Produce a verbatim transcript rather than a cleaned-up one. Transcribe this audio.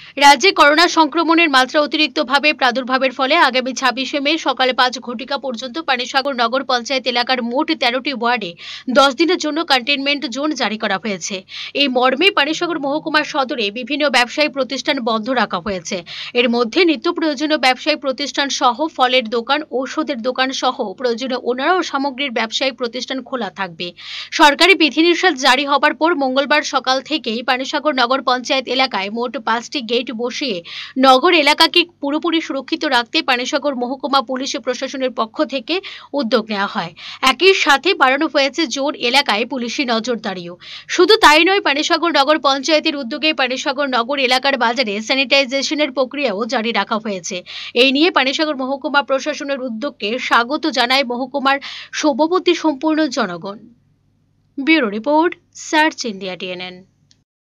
রাজ্যে করোনা সংক্রমণের মাত্রা অতিরিক্তভাবে প্রাদুর্ভাবের ফলে আগামী ছাব্বিশে মে সকালে পাঁচ ঘটিকা পর্যন্ত পানিসাগর নগর পঞ্চায়েত এলাকার মোট তেরোটি ওয়ার্ডে দশ দিনের জন্য কন্টেইনমেন্ট জোন জারি করা হয়েছে। এই মর্মে পানিসাগর মহকুমার সদরে বিভিন্ন ব্যবসায়ী প্রতিষ্ঠান বন্ধ রাখা হয়েছে। এর মধ্যে নিত্য প্রয়োজনীয় ব্যবসায়ী প্রতিষ্ঠান সহ ফলের দোকান, ঔষধের দোকান সহ প্রয়োজনীয় অন্যান্য সামগ্রীর ব্যবসায়ী প্রতিষ্ঠান খোলা থাকবে। সরকারি বিধিনিষেধ জারি হবার পর মঙ্গলবার সকাল থেকেই পানিসাগর নগর পঞ্চায়েত এলাকায় মোট পাঁচটি গেট বসিয়ে নগর এলাকাকে পুরোপুরি সুরক্ষিত রাখতে পানিসাগর মহকুমা পুলিশ প্রশাসনের পক্ষ থেকে উদ্যোগ নেওয়া হয়। একই সাথে বাড়ানো হয়েছে জোন এলাকায় পুলিশি নজরদারিও। শুধু তাই নয়, পানিসাগর নগর পঞ্চায়েতের উদ্যোগে পানিসাগর নগর এলাকার বাজারে স্যানিটাইজেশনের প্রক্রিয়াও জারি রাখা হয়েছে। এই নিয়ে পানিসাগর মহকুমা প্রশাসনের উদ্যোগকে স্বাগত জানায় মহকুমার সভাপতি সম্পূর্ণ জনগণ। Bureau report, search India TNN.